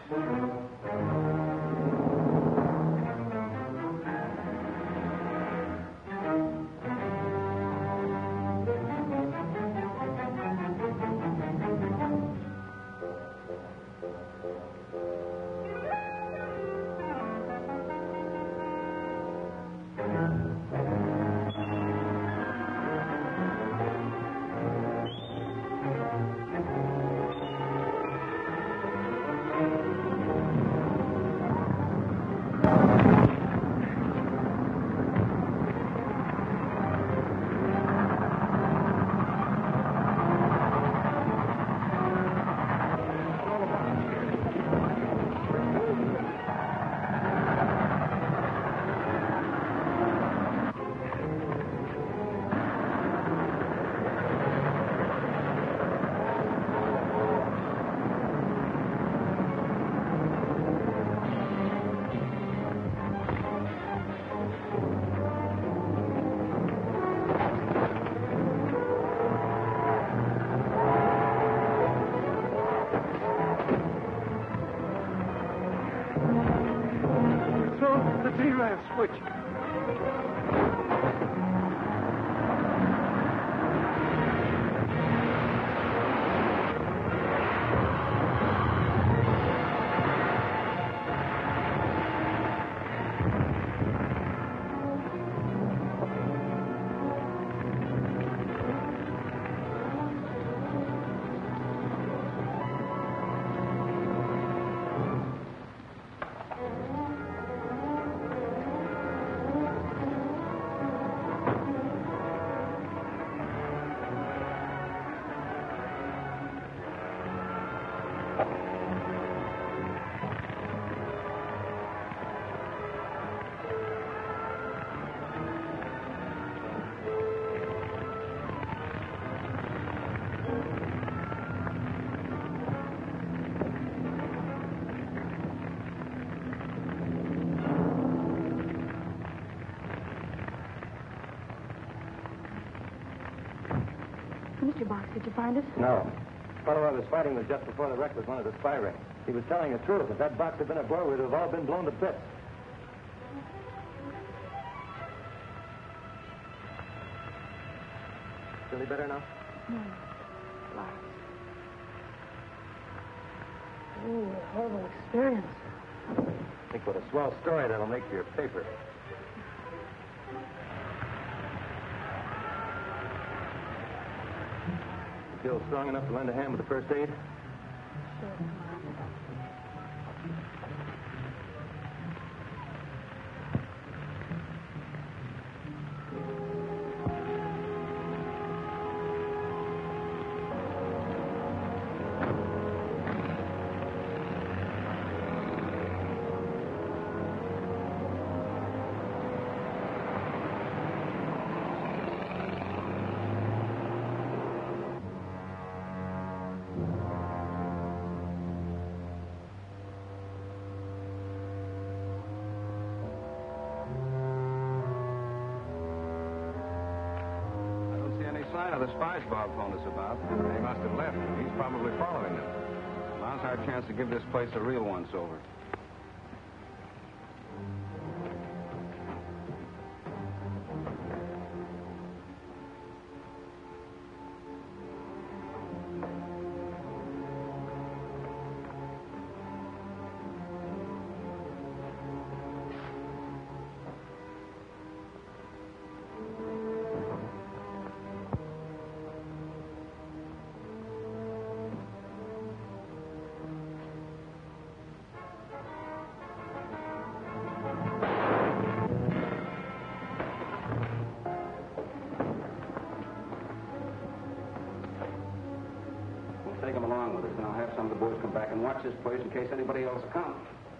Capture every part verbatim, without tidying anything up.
Switch. Mister Box, did you find us? No. The fellow I was fighting was just before the wreck was one of the spy rings. He was telling the truth. If that box had been aboard, we'd have all been blown to bits. Feel any better now? No. Why? Oh, what a horrible experience. Think what a swell story that'll make for your paper. Feel strong enough to lend a hand with the first aid? Sure. Sign of the spies Bob phoned us about. They must have left. He's probably following them. Now's our chance to give this place a real once-over. Take them along with us, and I'll have some of the boys come back and watch this place in case anybody else comes.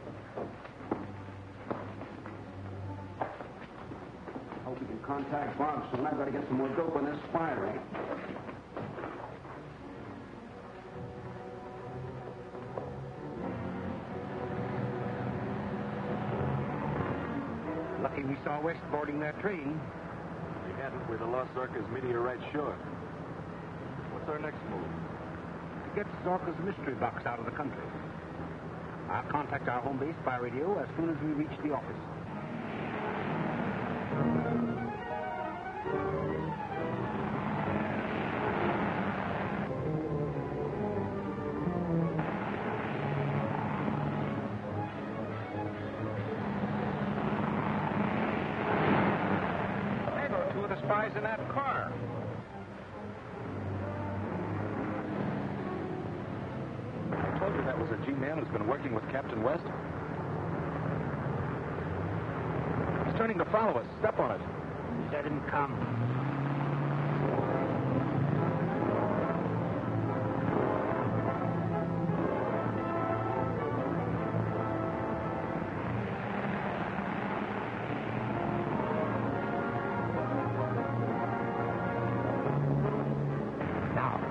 Hope we can contact Bob soon. I've got to get some more dope on this spy ring. Lucky we saw West boarding that train. We hadn't. We're the Lost Zorka's meteorite shore. What's our next move? Get Zorka's mystery box out of the country. I'll contact our home base by radio as soon as we reach the office. There go two of the spies in that car. I told you that was a G-man who's been working with Captain West. He's turning to follow us. Step on it. Let him come. Now.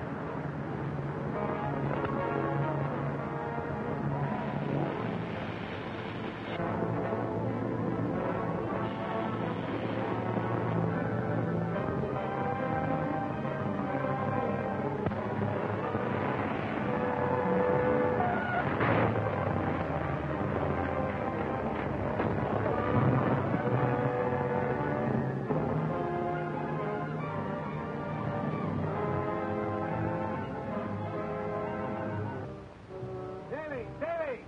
Davy! Davy!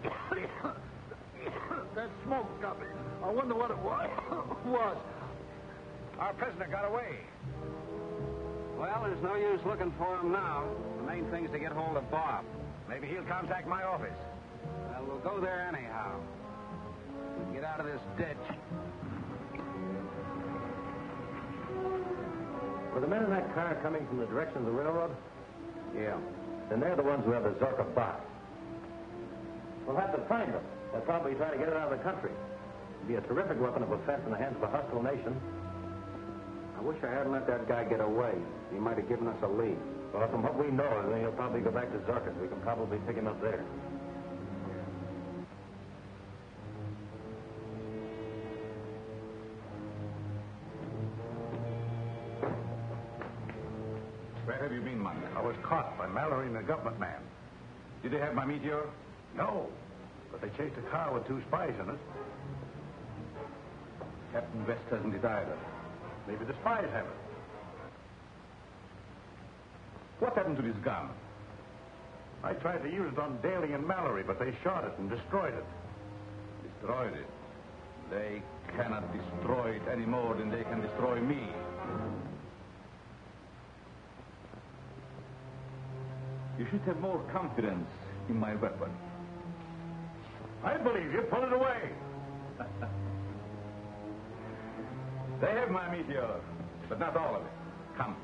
That smoke got me. I wonder what it was. was. Our prisoner got away. Well, there's no use looking for him now. The main thing's to get hold of Bob. Maybe he'll contact my office. Well, we'll go there anyhow. Get out of this ditch. Were the men in that car coming from the direction of the railroad? Yeah. Then they're the ones who have the Zorka box. We'll have to find them. They'll probably try to get it out of the country. It'd be a terrific weapon of offense in the hands of a hostile nation. I wish I hadn't let that guy get away. He might have given us a lead. Well, from what we know, then he'll probably go back to Zorka's. We can probably pick him up there. Where have you been, Monk? I was caught by Mallory and the government man. Did they have my meteor? No, but they chased a car with two spies in it. Captain West hasn't it either. Maybe the spies have it. What happened to this gun? I tried to use it on Daly and Mallory, but they shot it and destroyed it. Destroyed it. They cannot destroy it any more than they can destroy me. You should have more confidence in my weapon. I believe you. Pull it away. They have my meteor, but not all of it. Come.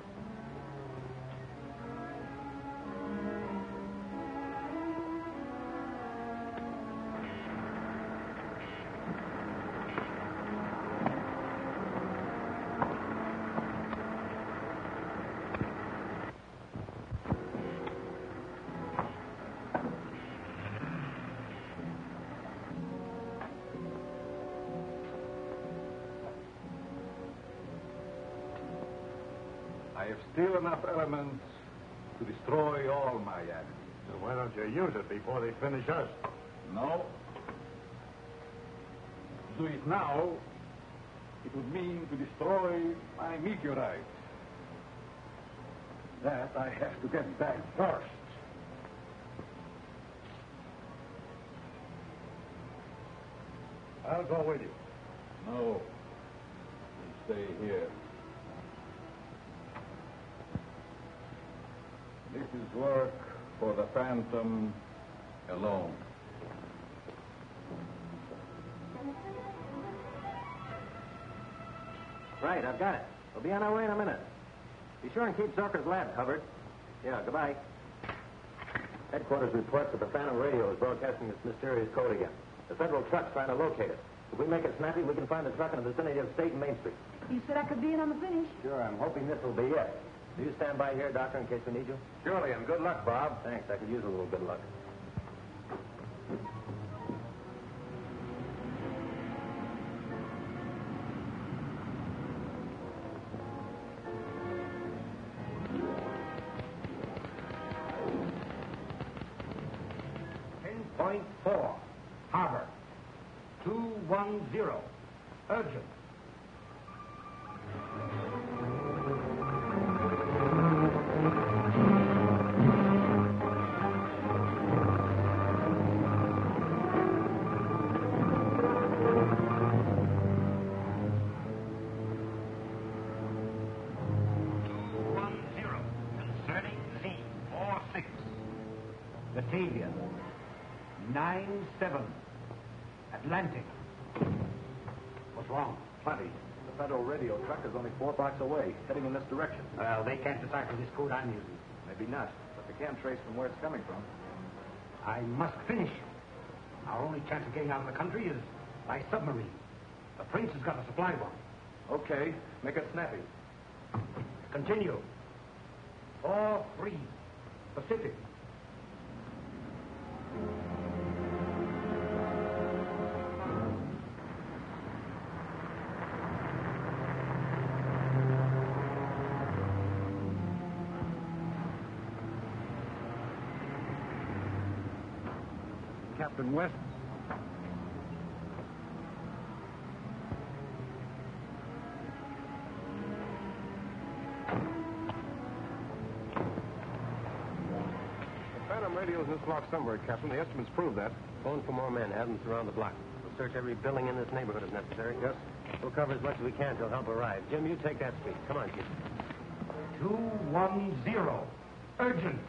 I have still enough elements to destroy all my enemies. So why don't you use it before they finish us? No. Do it now, it would mean to destroy my meteorite. That I have to get back first. I'll go with you. No. You stay here. This is work for the Phantom alone. Right, I've got it. We'll be on our way in a minute. Be sure and keep Zorka's lab covered. Yeah, goodbye. Headquarters reports that the Phantom radio is broadcasting this mysterious code again. The federal truck's trying to locate it. If we make it snappy, we can find the truck in the vicinity of State and Main Street. You said I could be in on the finish. Sure, I'm hoping this will be it. Do you stand by here, Doctor, in case we need you? Surely, and good luck, Bob. Thanks. I could use a little good luck. ten point four. Harbor. two one zero. Urgent. Batavia. nine seven. Atlantic. What's wrong? Plenty. The Federal radio truck is only four blocks away, heading in this direction. Well, they can't decipher this code I'm using. Maybe not, but they can trace from where it's coming from. I must finish. Our only chance of getting out of the country is by submarine. The Prince has got a supply one. Okay, make it snappy. Continue. four three. Pacific. Captain West. The Phantom radio's in this block somewhere, Captain. The estimates prove that. Phone for more men. Have them surround the block. We'll search every building in this neighborhood if necessary. Yes. We'll cover as much as we can till help arrives. Jim, you take that street. Come on, kid. two one zero. Urgent.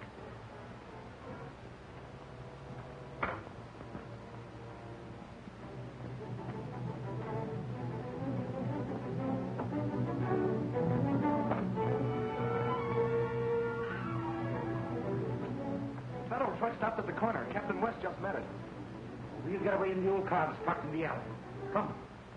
Federal truck stopped at the corner. Captain West just met it. We'll get away in the old car that's parked in the alley. Come.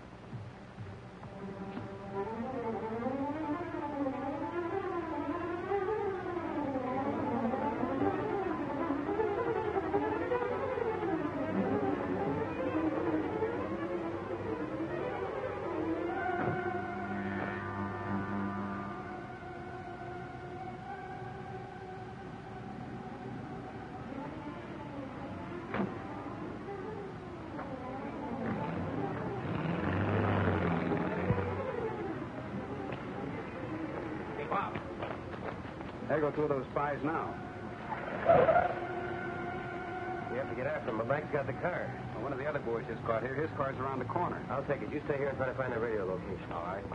There go two of those spies now. We have to get after him, but Mike's got the car. Well, one of the other boys just got here. His car's around the corner. I'll take it. You stay here and try to find the radio location. All right.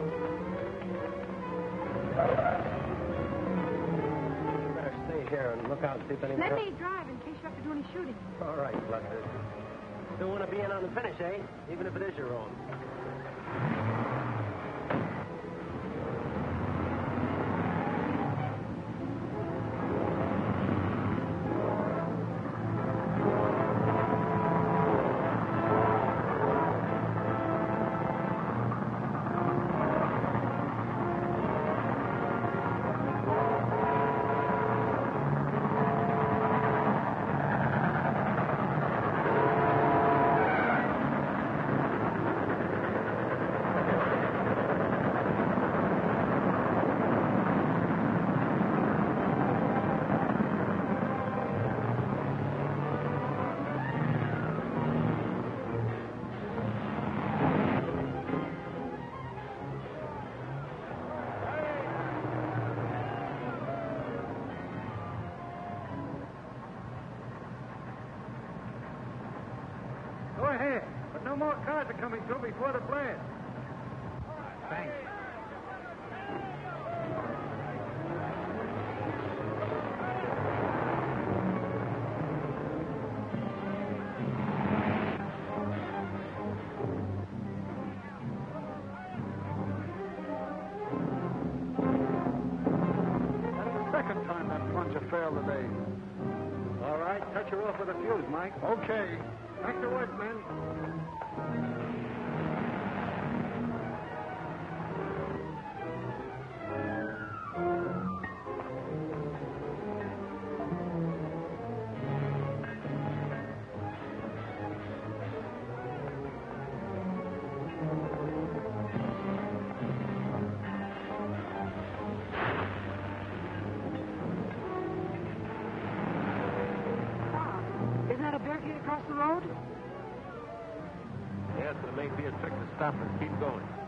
You better stay here and look out and see if anyone Let else... me drive in case you have to do any shooting. All right, Fluster. Still want to be in on the finish, eh? Even if it is your own. Go ahead, but no more cars are coming through before the blast. Thanks. That's the second time that plunger failed today. All right, touch her off with a fuse, Mike. Okay. Back to work, men. Isn't that a barricade across the road? may be a trick to stop us. Keep going.